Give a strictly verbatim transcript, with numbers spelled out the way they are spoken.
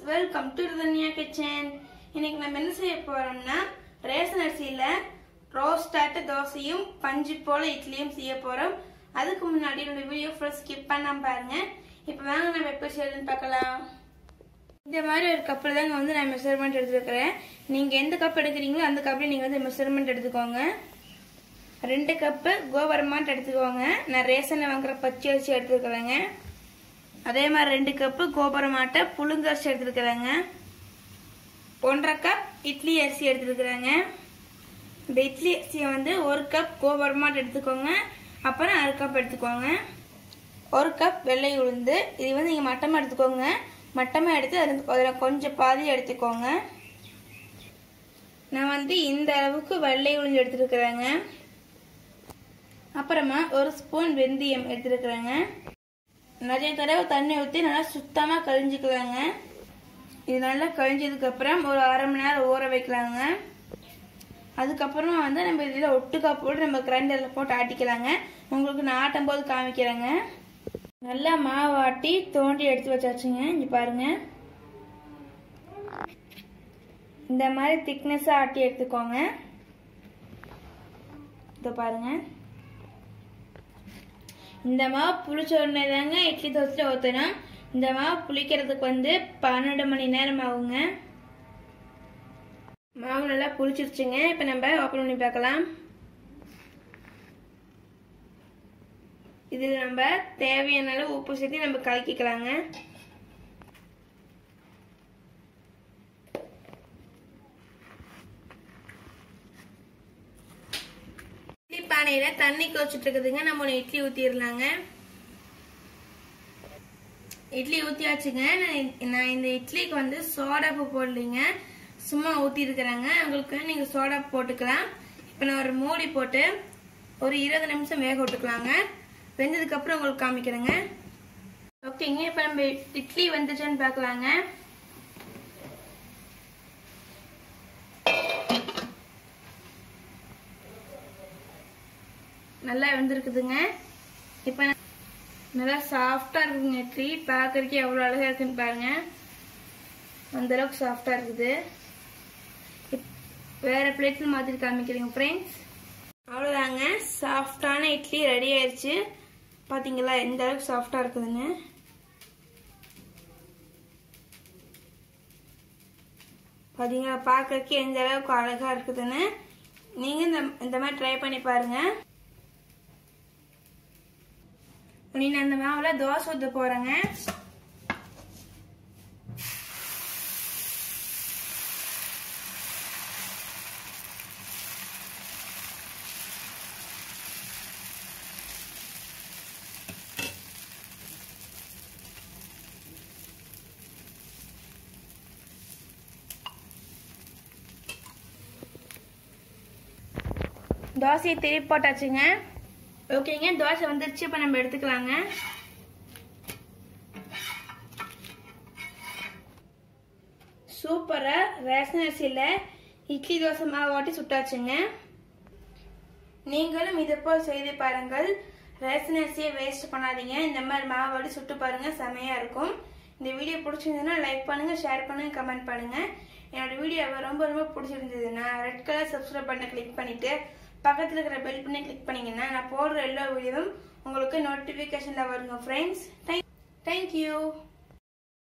Welcome to Dhanya kitchen. இன்னைக்கு நம்ம என்ன செய்ய போறோம்னா ரேஷன் அரிசியில ரோஸ்டாட்ட தோசையும் பஞ்சு போல இட்லியும் செய்ய போறோம். அதுக்கு முன்னாடி என்னோட வீடியோ ஃபுல்லா ஸ்கிப் பண்ணாம பாருங்க. இப்போ வாங்க நம்ம எப்படி செய்யறதுன்னு பார்க்கலாம். இந்த மாதிரி ஒரு கப்பில் தாங்க வந்து நான் மெஷர்மெண்ட் எடுத்துருக்கிறேன். நீங்க எந்த கப் எடுக்கிறீங்களோ அந்த கப்பில் நீங்க வந்து மெஷர்மெண்ட் எடுத்துக்கோங்க. ரெண்டு கப்பு கோவரமாட்டு எடுத்துக்கோங்க. நான் ரேஷன்ல வாங்குற பச்சை அரிசி எடுத்துருக்கிறேங்க. அதே மாதிரி ரெண்டு கப்பு கோபுரமாட்டை புழுங்க அரிசி எடுத்துருக்குறாங்க. ஒன்றரை கப் இட்லி அரிசி எடுத்துருக்குறாங்க. இந்த இட்லி அரிசியை வந்து ஒரு கப் கோபுரமாட்டை எடுத்துக்கோங்க. அப்புறம் அரை கப் எடுத்துக்கோங்க. ஒரு கப் வெள்ளை உளுந்து, இது வந்து நீங்கள் மட்டமாக எடுத்துக்கோங்க. மட்டமாக எடுத்து அதில் கொஞ்சம் பாதி எடுத்துக்கோங்க. நான் வந்து இந்த அளவுக்கு வெள்ளை உளுந்து எடுத்துருக்குறேங்க. அப்புறமா ஒரு ஸ்பூன் வெந்தயம் எடுத்துருக்குறேங்க. நிறைய தடவை தண்ணி ஊற்றி நல்லா சுத்தமாக கழிஞ்சிக்கலாங்க. இது நல்லா கழிஞ்சதுக்கு அப்புறம் ஒரு அரை மணி நேரம் ஊற வைக்கலாங்க. அதுக்கப்புறமா வந்து நம்ம இதில் ஒட்டுக்கா போட்டு நம்ம கிரைண்டரில் போட்டு ஆட்டிக்கலாங்க. உங்களுக்கு நான் ஆட்டும் போது காமிக்கிறேங்க. நல்லா மாவு ஆட்டி தோண்டி எடுத்து வச்சாச்சுங்க. இங்க பாருங்க, இந்த மாதிரி திக்னஸா ஆட்டி எடுத்துக்கோங்க. இத பாருங்க, இந்த மாவு புளிச்ச உடனே தாங்க இட்லி தோசை ஊற்றணும். இந்த மாவு புளிக்கிறதுக்கு வந்து பன்னெண்டு மணி நேரம் ஆகுங்க. மாவு நல்லா புளிச்சிருச்சுங்க. இப்போ நம்ம ஓப்பன் பண்ணி பார்க்கலாம். இதில் நம்ம தேவையான அளவு உப்பு சேர்த்து நம்ம கலக்கிக்கலாங்க. இட்லி பானையில தண்ணி கொதிச்சுட்டு இருக்குதுங்க. நம்ம ஒன்று இட்லி ஊத்திடலாங்க. இட்லி ஊத்தியாச்சுங்க. நான் இந்த இட்லிக்கு வந்து சோடா உப்பு போடலைங்க, சும்மா ஊத்தி இருக்கிறாங்க. உங்களுக்கு நீங்க சோடா போட்டுக்கலாம். இப்ப நான் ஒரு மூடி போட்டு ஒரு இருபது நிமிஷம் வேக விட்டுக்கலாங்க. வெந்ததுக்கு அப்புறம் உங்களுக்கு காமிக்கிறேங்க. ஓகேங்க, இப்ப நம்ம இட்லி வந்துச்சுன்னு பார்க்கலாங்க. நல்லா வெந்திருக்குதுங்க. இப்ப நல்லா சாஃப்டா இருக்குங்க. இட்லி பார்க்கறதுக்கு எவ்வளவு அழகா இருக்குன்னு பாருங்க. அந்த அளவுக்கு சாஃப்டா இருக்குது. வேற பிளேட்ல மாத்திட்டு காமிக்கிறேங்க ஃப்ரெண்ட்ஸ். அவ்வளவுதாங்க, சாஃப்டான இட்லி ரெடி ஆயிடுச்சு. பாத்தீங்களா எந்த அளவுக்கு சாஃப்டா இருக்குதுன்னு. பாத்தீங்களா பார்க்கறதுக்கு எந்த அளவுக்கு அழகா இருக்குதுன்னு. நீங்க இந்த மாதிரி ட்ரை பண்ணி பாருங்க. நீ நான் இந்த மாவுல தோசை ஊத்த போறேங்க. தோசையை திருப்பி போட்டாச்சுங்க. ஓகேங்க, தோசை வந்துருச்சு. இப்ப நம்ம எடுத்துக்கலாங்க. சூப்பரா ரேஷன் அரிசியில இட்லி தோசை மாவு ஓட்டி சுட்டாச்சுங்க. நீங்களும் இதை போல் செய்து பாருங்கள். ரேஷன் அரிசியை வேஸ்ட் பண்ணாதீங்க. இந்த மாதிரி மாவு ஓட்டி சுட்டு பாருங்க, செமையா இருக்கும். இந்த வீடியோ பிடிச்சிருந்ததுன்னா லைக் பண்ணுங்க, ஷேர் பண்ணுங்க, கமெண்ட் பண்ணுங்க. என்னோட வீடியோ ரொம்ப ரொம்ப பிடிச்சிருந்ததுன்னா ரெட் கலர் சப்ஸ்கிரைப் பண்ண கிளிக் பண்ணிட்டு பக்கத்துல இருக்கிற பெல் பண்ணி கிளிக் பண்ணீங்கன்னா நான் போடுற எல்லா வீடியோவும் உங்களுக்கு நோட்டிபிகேஷன்ல வருங்க ஃப்ரெண்ட்ஸ். Thank you.